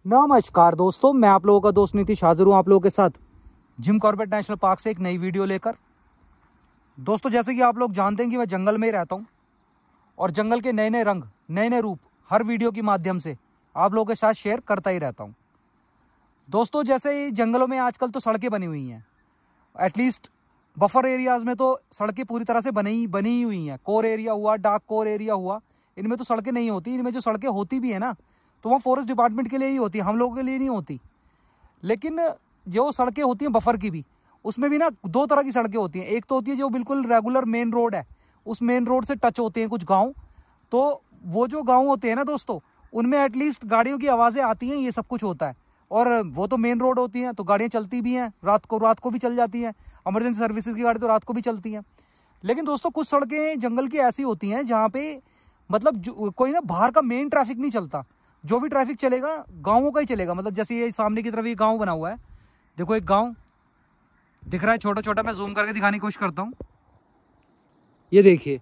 नमस्कार दोस्तों, मैं आप लोगों का दोस्त नीतीश हाजिर हूँ आप लोगों के साथ जिम कॉर्बेट नेशनल पार्क से एक नई वीडियो लेकर। दोस्तों, जैसे कि आप लोग जानते हैं कि मैं जंगल में ही रहता हूँ और जंगल के नए नए रंग, नए नए रूप हर वीडियो के माध्यम से आप लोगों के साथ शेयर करता ही रहता हूँ। दोस्तों, जैसे जंगलों में आजकल तो सड़कें बनी हुई हैं, एटलीस्ट बफर एरियाज़ में तो सड़कें पूरी तरह से बनी ही हुई हैं। कोर एरिया हुआ, डार्क कोर एरिया हुआ, इनमें तो सड़कें नहीं होती। इनमें जो सड़कें होती भी है ना, तो वहाँ फॉरेस्ट डिपार्टमेंट के लिए ही होती है, हम लोगों के लिए नहीं होती। लेकिन जो सड़कें होती हैं बफर की भी, उसमें भी ना दो तरह की सड़कें होती हैं। एक तो होती है जो बिल्कुल रेगुलर मेन रोड है, उस मेन रोड से टच होते हैं कुछ गांव। तो वो जो गांव होते हैं ना दोस्तों, उनमें एटलीस्ट गाड़ियों की आवाज़ें आती हैं, ये सब कुछ होता है। और वो तो मेन रोड होती हैं, तो गाड़ियाँ चलती भी हैं, रात को भी चल जाती हैं। इमरजेंसी सर्विसेज की गाड़ी तो रात को भी चलती हैं। लेकिन दोस्तों, कुछ सड़कें जंगल की ऐसी होती हैं जहाँ पे मतलब कोई ना बाहर का मेन ट्रैफिक नहीं चलता। जो भी ट्रैफिक चलेगा गांवों का ही चलेगा। मतलब जैसे ये सामने की तरफ ये गांव बना हुआ है, देखो एक गांव दिख रहा है छोटा छोटा। मैं जूम करके दिखाने की कोशिश करता हूँ। ये देखिए,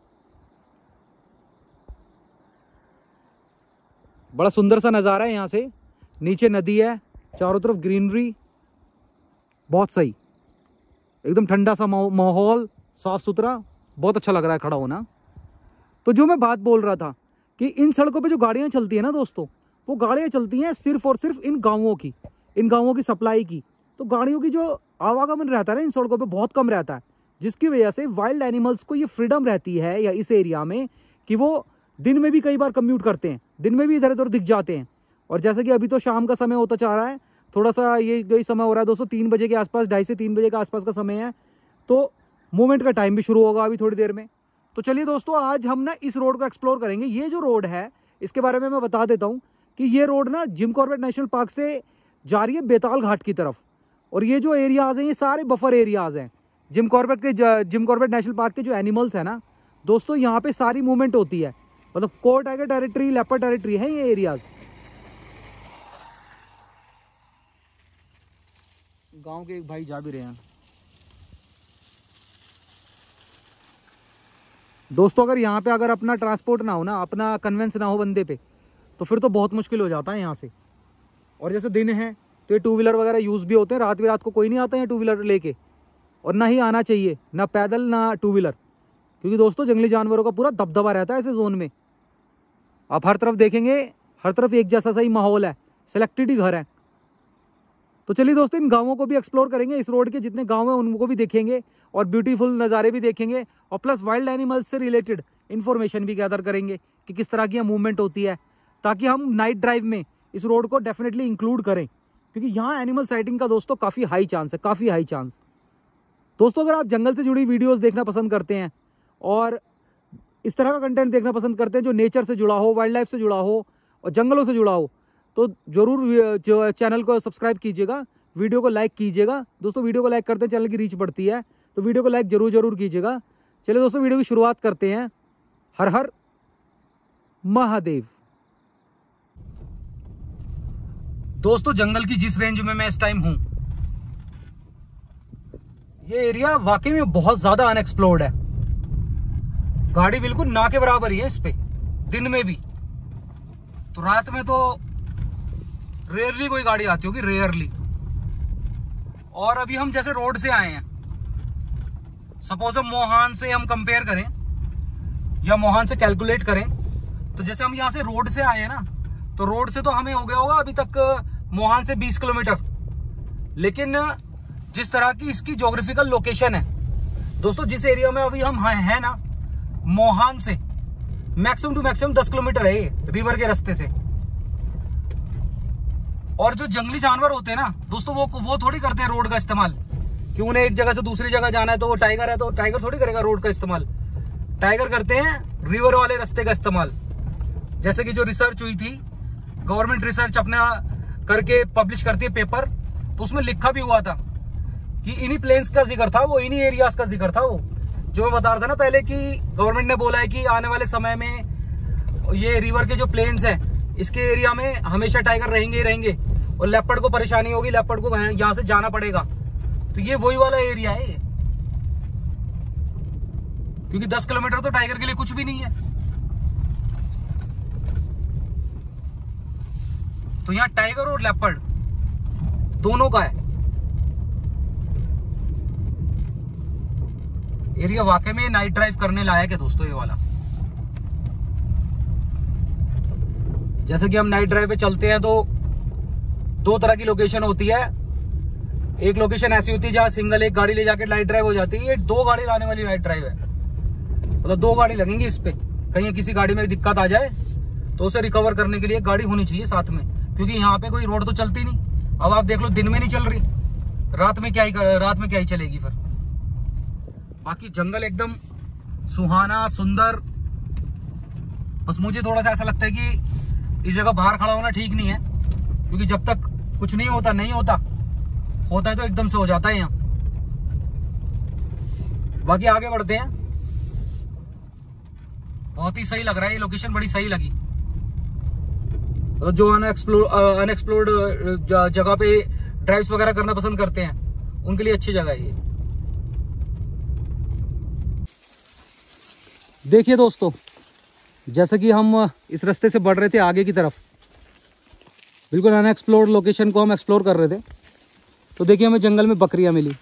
बड़ा सुंदर सा नज़ारा है। यहाँ से नीचे नदी है, चारों तरफ ग्रीनरी, बहुत सही, एकदम ठंडा सा माहौल, साफ सुथरा, बहुत अच्छा लग रहा है खड़ा होना। तो जो मैं बात बोल रहा था कि इन सड़कों पे जो गाड़ियां चलती है ना दोस्तों, वो गाड़ियां चलती हैं सिर्फ और सिर्फ इन गांवों की सप्लाई की। तो गाड़ियों की जो आवागमन रहता है ना इन सड़कों पे बहुत कम रहता है, जिसकी वजह से वाइल्ड एनिमल्स को ये फ्रीडम रहती है या इस एरिया में कि वो दिन में भी कई बार कम्यूट करते हैं, दिन में भी इधर उधर दिख जाते हैं। और जैसे कि अभी तो शाम का समय होता जा रहा है, थोड़ा सा यही समय हो रहा है दोस्तों, 3 बजे के आसपास, 2:30 से 3 बजे के आसपास का समय है। तो मूवमेंट का टाइम भी शुरू होगा अभी थोड़ी देर में। तो चलिए दोस्तों, आज हम ना इस रोड को एक्सप्लोर करेंगे। ये जो रोड है, इसके बारे में मैं बता देता हूँ कि ये रोड ना जिम कॉर्बेट नेशनल पार्क से जा रही है बेताल घाट की तरफ। और ये जो एरियाज़ हैं, ये सारे बफर एरियाज़ हैं। जिम कॉर्बेट नेशनल पार्क के जो एनिमल्स हैं ना दोस्तों, यहाँ पे सारी मूवमेंट होती है। मतलब core tiger territory, leopard territory है ये एरियाज़। गाँव के एक भाई जा भी रहे हैं दोस्तों। अगर अपना ट्रांसपोर्ट ना हो ना, अपना कन्वेंस ना हो बंदे पे, तो फिर तो बहुत मुश्किल हो जाता है यहाँ से। और जैसे दिन है तो ये 2 व्हीलर वगैरह यूज़ भी होते हैं। रात को कोई नहीं आता है 2 व्हीलर लेके, और ना ही आना चाहिए, ना पैदल ना 2 व्हीलर, क्योंकि दोस्तों जंगली जानवरों का पूरा दबदबा रहता है ऐसे जोन में। आप हर तरफ देखेंगे, हर तरफ एक जैसा सही माहौल है, सिलेक्टेड ही घर है। तो चलिए दोस्तों, इन गाँवों को भी एक्सप्लोर करेंगे। इस रोड के जितने गाँव हैं उनको भी देखेंगे और ब्यूटीफुल नज़ारे भी देखेंगे, और प्लस वाइल्ड एनिमल्स से रिलेटेड इन्फॉर्मेशन भी गैदर करेंगे कि किस तरह की यहाँ मूवमेंट होती है, ताकि हम नाइट ड्राइव में इस रोड को डेफिनेटली इंक्लूड करें, क्योंकि यहाँ एनिमल साइटिंग का दोस्तों काफ़ी हाई चांस है, काफ़ी हाई चांस। दोस्तों, अगर आप जंगल से जुड़ी वीडियोज़ देखना पसंद करते हैं और इस तरह का कंटेंट देखना पसंद करते हैं जो नेचर से जुड़ा हो, वाइल्ड लाइफ से जुड़ा हो और जंगलों से जुड़ा हो, तो ज़रूर जो चैनल को सब्सक्राइब कीजिएगा, वीडियो को लाइक कीजिएगा। दोस्तों, वीडियो को लाइक करते हैं चैनल की रीच बढ़ती है, तो वीडियो को लाइक जरूर कीजिएगा। चलिए दोस्तों, वीडियो की शुरुआत करते हैं। हर हर महादेव। दोस्तों, जंगल की जिस रेंज में मैं इस टाइम हूं, ये एरिया वाकई में बहुत ज्यादा अनएक्सप्लोर्ड है। गाड़ी बिल्कुल ना के बराबर ही है इस पे, दिन में भी। तो रात में तो रेयरली कोई गाड़ी आती होगी, रेयरली। और अभी हम जैसे रोड से आए हैं, सपोज हम मोहान से हम कंपेयर करें या मोहान से कैलकुलेट करें, तो जैसे हम यहाँ से रोड से आए हैं ना, तो रोड से तो हमें हो गया होगा अभी तक मोहान से 20 किलोमीटर। लेकिन जिस तरह की इसकी ज्योग्राफिकल लोकेशन है दोस्तों, जिस एरिया में अभी हम हैं ना, मोहान से मैक्सिमम टू मैक्सिमम 10 किलोमीटर है ये रिवर के रास्ते से। और जो जंगली जानवर होते हैं ना दोस्तों, वो थोड़ी करते हैं रोड का इस्तेमाल, कि उन्हें एक जगह से दूसरी जगह जाना है। तो वो टाइगर है, तो टाइगर थोड़ी करेगा रोड का इस्तेमाल। टाइगर करते हैं रिवर वाले रास्ते का इस्तेमाल। जैसे कि जो रिसर्च हुई थी, गवर्नमेंट रिसर्च अपना करके पब्लिश करती है पेपर, तो उसमें लिखा भी हुआ था कि इन्हीं प्लेन्स का जिक्र था, वो इन्हीं एरियाज का जिक्र था। वो जो मैं बता रहा था ना पहले कि गवर्नमेंट ने बोला है कि आने वाले समय में ये रिवर के जो प्लेन्स हैं, इसके एरिया में हमेशा टाइगर रहेंगे ही रहेंगे, और लेपर्ड को परेशानी होगी, लेपर्ड को यहाँ से जाना पड़ेगा। तो ये वही वाला एरिया है, क्योंकि 10 किलोमीटर तो टाइगर के लिए कुछ भी नहीं है। तो यहाँ टाइगर और लेपर्ड दोनों का है। एरिया वाकई में नाइट ड्राइव करने लायक है दोस्तों ये वाला। जैसे कि हम नाइट ड्राइव पे चलते हैं तो दो तरह की लोकेशन होती है। एक लोकेशन ऐसी होती है जहाँ सिंगल एक गाड़ी ले जाके नाइट ड्राइव हो जाती है। ये 2 गाड़ी लाने वाली नाइट ड्राइव है, मतलब 2 गाड़ी लगेंगी इस पे। कहीं किसी गाड़ी में दिक्कत आ जाए तो उसे रिकवर करने के लिए गाड़ी होनी चाहिए साथ में, क्योंकि यहाँ पे कोई रोड तो चलती नहीं। अब आप देख लो दिन में नहीं चल रही, रात में क्या ही चलेगी फिर। बाकी जंगल एकदम सुहाना सुंदर। बस मुझे थोड़ा सा ऐसा लगता है कि इस जगह बाहर खड़ा होना ठीक नहीं है, क्योंकि जब तक कुछ नहीं होता होता है तो एकदम से हो जाता है यहाँ। बाकी आगे बढ़ते हैं। बहुत ही सही लग रहा है ये लोकेशन, बड़ी सही लगी। तो जो अनएक्सप्लोर्ड जगह पे ड्राइव्स वगैरह करना पसंद करते हैं उनके लिए अच्छी जगह है ये। देखिए दोस्तों, जैसे कि हम इस रास्ते से बढ़ रहे थे आगे की तरफ, बिल्कुल अनएक्सप्लोर्ड लोकेशन को हम एक्सप्लोर कर रहे थे, तो देखिए हमें जंगल में बकरियां मिली।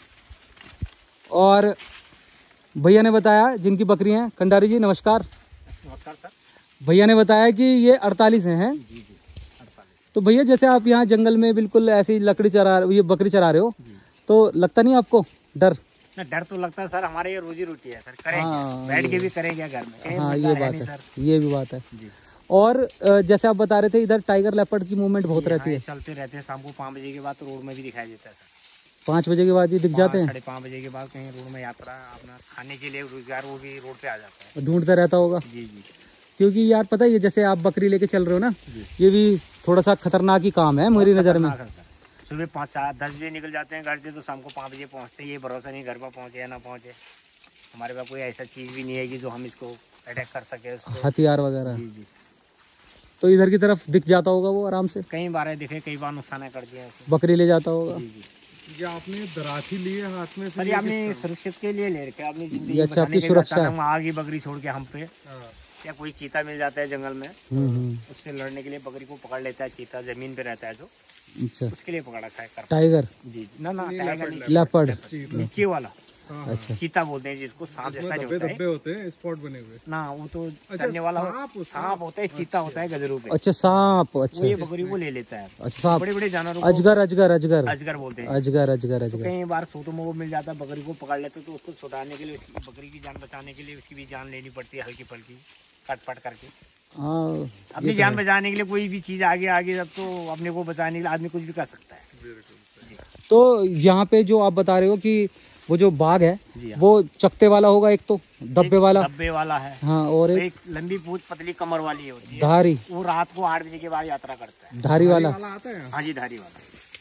और भैया ने बताया, जिनकी बकरियां हैं, कंडारी जी नमस्कार। नमस्कार सर। भैया ने बताया कि ये 48 हैं। जी 48। तो भैया जैसे आप यहाँ जंगल में बिल्कुल ऐसी लकड़ी ये बकरी चरा रहे हो, तो लगता नहीं आपको डर? ना, डर तो लगता है सर, हमारे ये रोजी रोटी है सर, करेंगे बैठ के भी करेंगे घर में। हाँ ये बात है, ये भी बात है जी। और जैसे आप बता रहे थे इधर टाइगर लेपर्ड की मूवमेंट बहुत रहती है। चलते रहते हैं, शाम को 5 बजे के बाद तो रोड में भी दिखाई देता है सर। 5 बजे के बाद ये दिख जाते हैं? 5:30 बजे के बाद कहीं रोड में यात्रा अपना खाने के लिए रोजगार वो भी रोड पे आ जाता है। ढूंढता रहता होगा। जी जी। क्योंकि यार पता है ये जैसे आप बकरी लेके चल रहे हो ना, ये भी थोड़ा सा खतरनाक ही काम है मेरी नजर में। सुबह 5-10 बजे निकल जाते हैं घर से, तो शाम को 5 बजे पहुंचते हैं। ये भरोसा नहीं घर पर पहुंचे या ना पहुंचे। हमारे पास कोई ऐसा चीज भी नहीं है कि जो हम इसको अटैक कर सके, हथियार वगैरह। जी जी। तो इधर की तरफ दिख जाता होगा वो आराम से? कई बार दिखे, कई बार नुकसान कर दिया। बकरी ले जाता होगा। जी जी। ये आपने दराठी ली है हाथ में? सर आपने सुरक्षित के लिए ले रखे, अपनी जिंदगी अच्छा, आपकी सुरक्षा है। आगे बकरी छोड़ के हम पे या कोई चीता मिल जाता है जंगल में, उससे लड़ने के लिए बकरी को पकड़ लेता है। चीता जमीन पे रहता है जो, अच्छा, उसके लिए पकड़ा खाए कर। टाइगर? जी ना, टाइगर नहीं, लेपर्ड नीचे वाला। अच्छा, चीता बोलते हैं जिसको, सांप जैसा जो होता है। होते हैं स्पॉट बने हुए ना, वो तो चलने वाला सांप होता है, चीता होता है गजरू पे। अच्छा सांप। अच्छा, वो ये बकरी को ले लेता है। अच्छा सांप, बड़े बड़े जानवरों, अजगर अजगर अजगर अजगर बोलते हैं। अजगर अजगर अजगर। कई बार सोतों में वो मिल जाता है, बकरी को पकड़ लेते तो उसको छुड़ाने के लिए, उसकी बकरी की जान बचाने के लिए उसकी भी जान लेनी पड़ती है, हल्की फल्की कट करके। हाँ, अपनी जान बचाने के लिए कोई भी चीज आगे अब तो अपने को बचाने के लिए आदमी कुछ भी कर सकता है। तो यहाँ पे जो आप बता रहे हो कि वो जो बाघ है, वो चकते वाला होगा, एक तो डब्बे वाला है। हाँ, और एक लंबी पूंछ पतली कमर वाली होती है, धारी। वो रात को 8 बजे के बाद यात्रा करता है। धारी वाला आता है? हाँ जी, धारी वाला।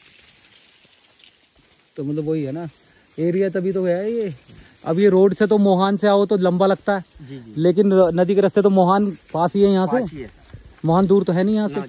तो मतलब वही है ना एरिया, तभी तो है ये। अब ये रोड से तो मोहान से आओ तो लंबा लगता है। जी जी। लेकिन नदी के रास्ते तो मोहान पास ही है यहाँ से। मोहान दूर तो है नहीं यहाँ से।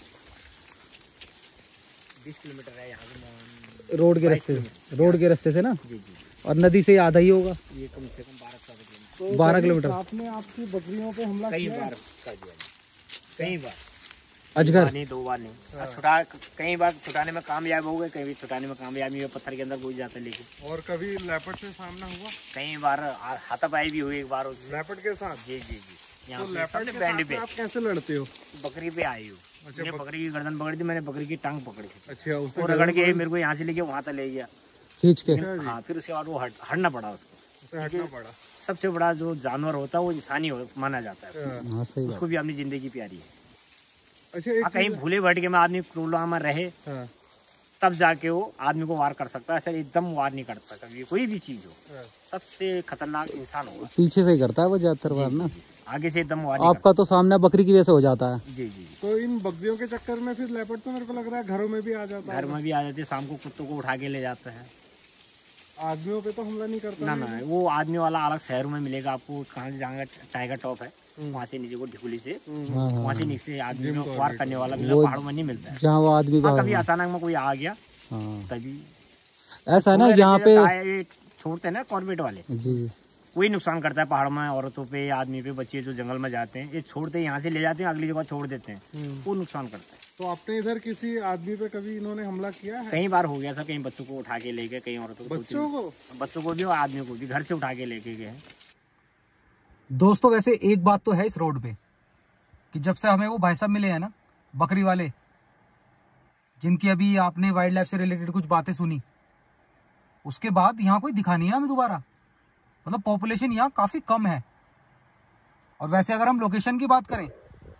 20 किलोमीटर है यहाँ से रोड के रास्ते से ना। जी जी। और नदी से आधा ही होगा, ये कम से कम 12 किलोमीटर। आपने आपकी बकरियों पे हमला कई बार कर दिया, कई बार। अजगर नहीं, 2 बार नहीं। कई बार छुटाने में कामयाब हो गए, कई भी छुटाने में कामयाब नहीं हुए, पत्थर के अंदर घुस जाते हैं। लेकिन और कभी लेपर्ड से सामना हुआ? कई बार हाथापाई भी हुई एक बार उससे। लेपर्ड के साथ? जी जी जी। यहाँ तो पे लेपर्ड सामने के बैंड साथ पे आप कैसे लड़ते हो? बकरी पे आई हूँ। अच्छा, मैंने बकरी की गर्दन पकड़ी थी, मैंने बकरी की टांग पकड़ी थी। अच्छा, वो रगड़ के मेरे को यहाँ से लेके वहाँ तक ले गया खींच के। हाँ, फिर उसके बाद वो हटना पड़ा उसको। हटना पड़ा। सबसे बड़ा जो जानवर होता है वो इंसानी माना जाता है। हाँ, सही बात। उसको भी अपनी जिंदगी प्यारी है। अच्छा, कहीं भूले भटके में आदमी क्रूरता में रहे, तब जाके वो आदमी को वार कर सकता है। सर एकदम वार नहीं करता कभी, कोई भी चीज हो। सबसे खतरनाक इंसान होगा, पीछे से ही करता है वो ज्यादातर वार ना। आगे से एकदम वार नहीं आपका तो सामने बकरी की वजह से हो जाता है। जी जी। तो इन बकरियों के चक्कर में फिर लेपर्ड तो मेरे को लग रहा है घरों में भी आ जाता है। घर में भी आ जाते हैं, शाम को कुत्तों को उठा के ले जाते हैं। आदमियों पे तो हमला नहीं करता? ना, वो आदमी वाला अलग शहरों में मिलेगा आपको। कहाँ से जाएंगे, टाइगर टॉप है वहाँ से नीचे को ढिकुली से, वहाँ से नीचे आदमी को वार करने वाला मिलेगा। पहाड़ों में नहीं मिलता है, जहाँ वो आदमी कभी अचानक में कोई आ गया तभी। ऐसा है ना यहाँ पे छोड़ते हैं ना कॉर्बेट वाले, जी, वही नुकसान करता है पहाड़ों में, औरतों पे, आदमी पे, बच्चे जो जंगल में जाते हैं, ये छोड़ते हैं, यहाँ से ले जाते हैं, अगली जगह छोड़ देते हैं, वो नुकसान करता है। तो आपने इधर किसी आदमी पे कभी इन्होंने हमला किया है? कई बार हो गया सर, कहीं बच्चों को उठा के ले गए, कई औरतों को, बच्चों को भी और आदमियों को भी घर से उठा के लेके गए। दोस्तों वैसे एक बात तो है इस रोड पे कि जब से हमें वो भाई साहब मिले हैं ना, बकरी वाले, जिनकी अभी आपने वाइल्ड लाइफ से रिलेटेड कुछ बातें सुनी, उसके बाद यहाँ कोई दिखा नहीं है हमें दोबारा। मतलब पॉपुलेशन यहाँ काफी कम है। और वैसे अगर हम लोकेशन की बात करें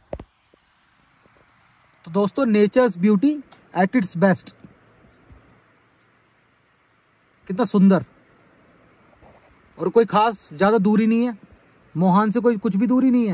तो दोस्तों nature's beauty at its best. कितना सुंदर, और कोई खास ज्यादा दूरी नहीं है, मोहान से कोई कुछ भी दूरी नहीं है।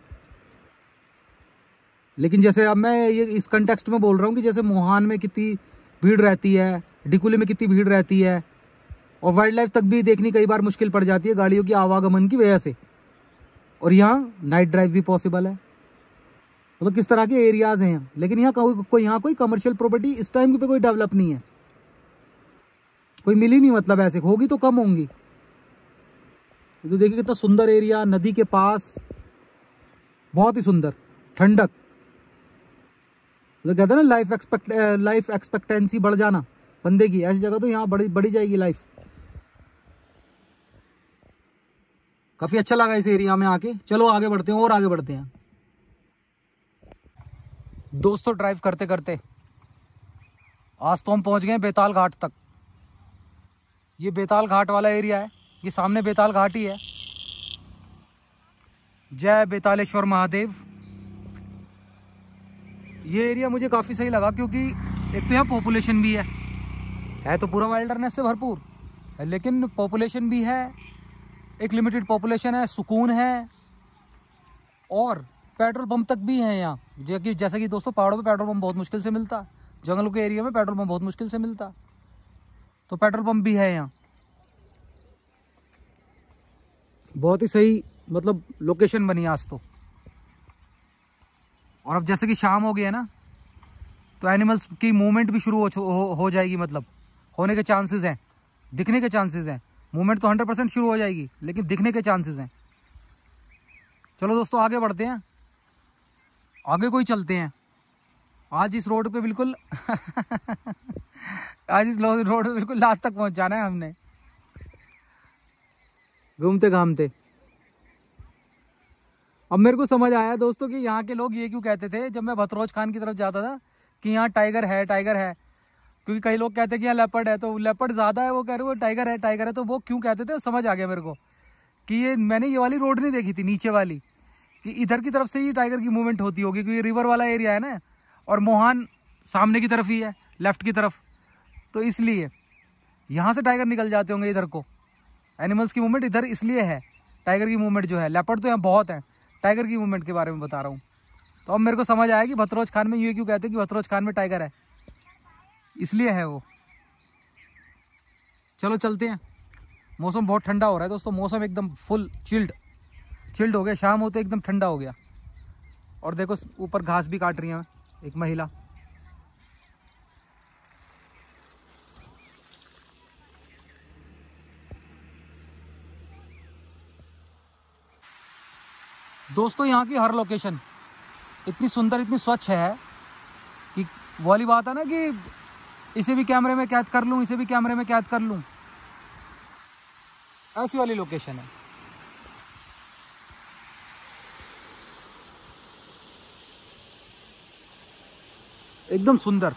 लेकिन जैसे अब मैं ये इस कंटेक्स्ट में बोल रहा हूँ कि जैसे मोहान में कितनी भीड़ रहती है, डिकुली में कितनी भीड़ रहती है, और वाइल्ड लाइफ तक भी देखनी कई बार मुश्किल पड़ जाती है गाड़ियों की आवागमन की वजह से। और यहाँ नाइट ड्राइव भी पॉसिबल है। मतलब किस तरह के एरियाज हैं यहाँ। लेकिन यहाँ कोई कमर्शियल प्रॉपर्टी इस टाइम पे कोई डेवलप नहीं है, कोई मिली नहीं। मतलब ऐसे होगी तो कम होंगी। तो देखिए कितना सुंदर एरिया, नदी के पास, बहुत ही सुंदर, ठंडक। तो कहते हैं ना लाइफ एक्सपेक्टेंसी बढ़ जाना बंदे की, ऐसी जगह तो यहाँ बढ़ी जाएगी लाइफ। काफी अच्छा लगा इस एरिया में आके। चलो आगे बढ़ते हैं और आगे बढ़ते हैं। दोस्तों ड्राइव करते करते आज तो हम पहुंच गए बेताल घाट तक। ये बेताल घाट वाला एरिया है, ये सामने बेताल घाट ही है। जय बेतालेश्वर महादेव। ये एरिया मुझे काफी सही लगा क्योंकि एक तो यहाँ पॉपुलेशन भी है तो पूरा वाइल्डरनेस से भरपूर है, लेकिन पॉपुलेशन भी है, एक लिमिटेड पॉपुलेशन है, सुकून है, और पेट्रोल पंप तक भी है यहाँ। जैसे कि दोस्तों पहाड़ों पे पेट्रोल पंप बहुत मुश्किल से मिलता, जंगलों के एरिया में पेट्रोल पंप बहुत मुश्किल से मिलता, तो पेट्रोल पंप भी है यहाँ। बहुत ही सही मतलब लोकेशन बनी आज तो। और अब जैसे कि शाम हो गई है ना, तो एनिमल्स की मूवमेंट भी शुरू हो जाएगी। मतलब होने के चांसेस हैं, दिखने के चांसेस हैं। मूवमेंट तो 100% शुरू हो जाएगी, लेकिन दिखने के चांसेस हैं। चलो दोस्तों आगे बढ़ते हैं, आगे कोई चलते हैं। आज इस रोड पे बिल्कुल आज इस रोड पे बिल्कुल लास्ट तक पहुंच जाना है हमने, घूमते घामते। अब मेरे को समझ आया दोस्तों कि यहाँ के लोग ये क्यों कहते थे जब मैं भतरोज खान की तरफ जाता था कि यहाँ टाइगर है। क्योंकि कई लोग कहते हैं कि यहाँ लेपर्ड है, तो लेपर्ड ज्यादा है, वो कह रहे वो टाइगर है। तो वो क्यों कहते थे समझ आ गया मेरे को कि ये मैंने ये वाली रोड नहीं देखी थी नीचे वाली, कि इधर की तरफ से ही टाइगर की मूवमेंट होती होगी, क्योंकि रिवर वाला एरिया है ना, और मोहान सामने की तरफ ही है, लेफ्ट की तरफ, तो इसलिए यहाँ से टाइगर निकल जाते होंगे इधर को। एनिमल्स की मूवमेंट इधर इसलिए है, टाइगर की मूवमेंट जो है, लेपर्ड तो यहाँ बहुत है, टाइगर की मूवमेंट के बारे में बता रहा हूँ। तो अब मेरे को समझ आया कि भतरोज खान में ये क्यों कहते हैं कि भतरोज खान में टाइगर है, इसलिए है वो। चलो चलते हैं। मौसम बहुत ठंडा हो रहा है दोस्तों, मौसम एकदम फुल चिल्ड हो गया। शाम होते एकदम ठंडा हो गया। और देखो ऊपर घास भी काट रही है एक महिला। दोस्तों यहाँ की हर लोकेशन इतनी सुंदर, इतनी स्वच्छ है कि वो वाली बात है ना कि इसे भी कैमरे में कैद कर लूं, इसे भी कैमरे में कैद कर लूं, ऐसी वाली लोकेशन है। एकदम सुंदर।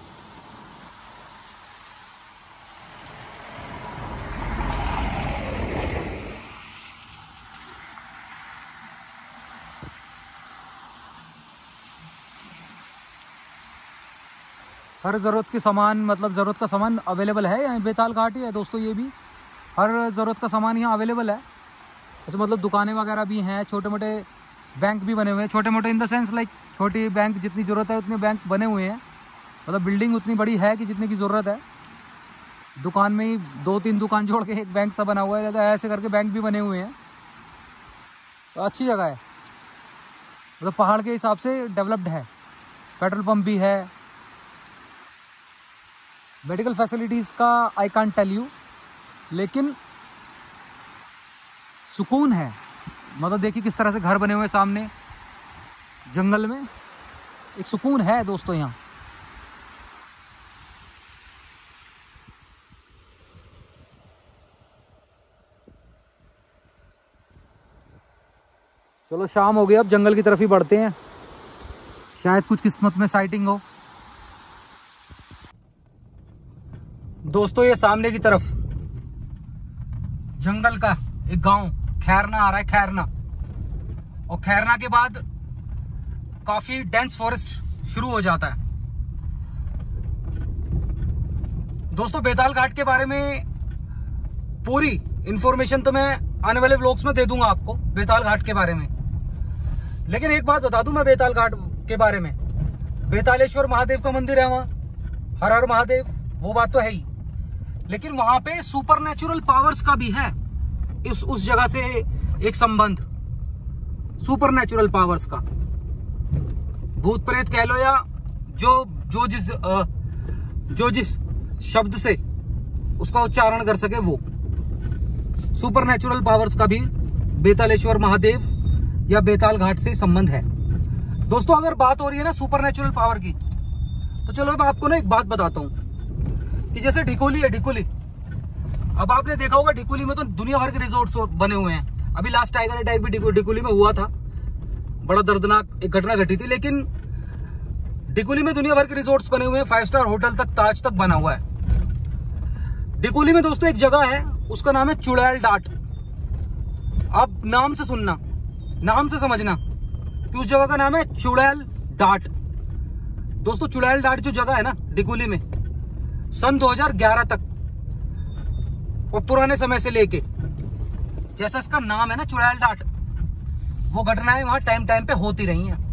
हर ज़रूरत के सामान, मतलब ज़रूरत का सामान अवेलेबल है यहाँ। बेताल घाट ही है दोस्तों, ये भी हर ज़रूरत का सामान यहाँ अवेलेबल है। ऐसे मतलब दुकानें वगैरह भी हैं, छोटे मोटे बैंक भी बने हुए हैं, छोटे मोटे इन द सेंस लाइक छोटी बैंक जितनी ज़रूरत है उतने बैंक बने हुए हैं। मतलब बिल्डिंग उतनी बड़ी है कि जितने की ज़रूरत है। दुकान में ही 2-3 दुकान जोड़ के एक बैंक सा बना हुआ है, तो ऐसे करके बैंक भी बने हुए हैं। तो अच्छी जगह है, मतलब पहाड़ के हिसाब से डेवलप्ड है। पेट्रोल पंप भी है, मेडिकल फैसिलिटीज़ का आई कांट टेल यू, लेकिन सुकून है। मतलब देखिए किस तरह से घर बने हुए हैं सामने जंगल में, एक सुकून है दोस्तों यहाँ। चलो शाम हो गई, अब जंगल की तरफ ही बढ़ते हैं, शायद कुछ किस्मत में साइटिंग हो। दोस्तों ये सामने की तरफ जंगल का एक गांव खैरना आ रहा है, खैरना। और खैरना के बाद काफी डेंस फॉरेस्ट शुरू हो जाता है। दोस्तों बेताल घाट के बारे में पूरी इंफॉर्मेशन तो मैं आने वाले व्लॉग्स में दे दूंगा आपको बेताल घाट के बारे में। लेकिन एक बात बता दूं मैं बेताल घाट के बारे में, बेतालेश्वर महादेव का मंदिर है वहां, हर हर महादेव, वो बात तो है ही। लेकिन वहां पे सुपरनेचुरल पावर्स का भी है उस जगह से एक संबंध, सुपरनेचुरल पावर्स का। भूत प्रेत कह लो या जो जिस शब्द से उसका उच्चारण कर सके, वो सुपरनेचुरल पावर्स का भी बेतालेश्वर महादेव या बेताल घाट से संबंध है। दोस्तों अगर बात हो रही है ना सुपरनेचुरल पावर की, तो चलो मैं आपको ना एक बात बताता हूं कि जैसे ढिकोली है, ढिकोली, अब आपने देखा होगा ढिकोली में तो दुनिया भर के रिजोर्ट्स बने हुए हैं। अभी लास्ट टाइगर अटैक भी ढिकोली में हुआ था, बड़ा दर्दनाक एक घटना घटी थी। लेकिन ढिकोली में दुनिया भर के रिजोर्ट्स बने हुए हैं, 5 स्टार होटल तक, ताज तक बना हुआ है। ढिकोली में दोस्तों एक जगह है, उसका नाम है चुड़ैल डाट। आप नाम से सुनना, नाम से समझना कि उस जगह का नाम है चुड़ैल डाट। दोस्तों चुड़ैल डाट जो जगह है ना ढिकोली में, सन 2011 तक और पुराने समय से लेके, जैसा इसका नाम है ना चुड़ैल डाट, वो घटनाएं वहां टाइम टाइम पे होती रही हैं।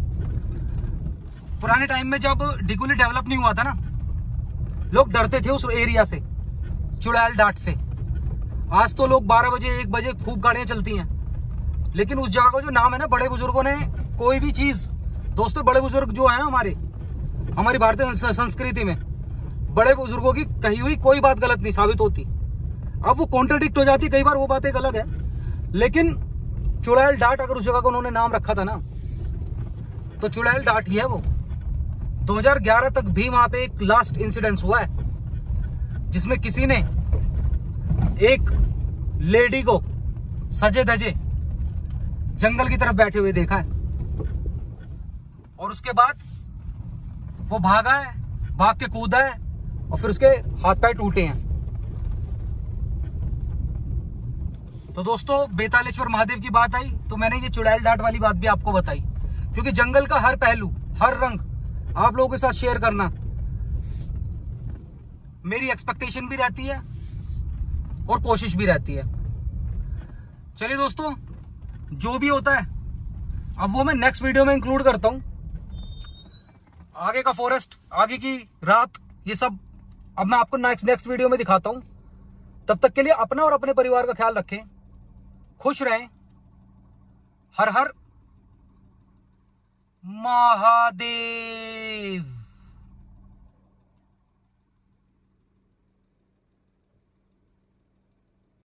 पुराने टाइम में जब ढिकोली डेवलप नहीं हुआ था ना, लोग डरते थे उस एरिया से, चुड़ैल डाट से। आज तो लोग 12 बजे 1 बजे खूब गाड़ियां चलती हैं, लेकिन उस जगह का जो नाम है ना, बड़े बुजुर्गों ने कोई भी चीज, दोस्तों बड़े बुजुर्ग जो है ना हमारी भारतीय संस्कृति में, बड़े बुजुर्गों की कही हुई कोई बात गलत नहीं साबित होती। अब वो कॉन्ट्रडिक्ट हो जाती कई बार, वो बात एक अलग है। लेकिन चुड़ैल डाट अगर उस जगह का उन्होंने नाम रखा था ना, तो चुड़ैल डाट ही है वो। 2011 तक भी वहां पे एक लास्ट इंसिडेंस हुआ है जिसमें किसी ने एक लेडी को सजे धजे जंगल की तरफ बैठे हुए देखा है, और उसके बाद वो भागा है, भाग के कूदा है, और फिर उसके हाथ पैर टूटे हैं। तो दोस्तों बेतालेश्वर महादेव की बात आई तो मैंने ये चुड़ैल डाट वाली बात भी आपको बताई, क्योंकि जंगल का हर पहलू, हर रंग आप लोगों के साथ शेयर करना मेरी एक्सपेक्टेशन भी रहती है और कोशिश भी रहती है। चलिए दोस्तों, जो भी होता है अब वो मैं नेक्स्ट वीडियो में इंक्लूड करता हूं। आगे का फॉरेस्ट, आगे की रात, ये सब अब मैं आपको नेक्स्ट वीडियो में दिखाता हूं। तब तक के लिए अपना और अपने परिवार का ख्याल रखें, खुश रहें। हर हर महादेव।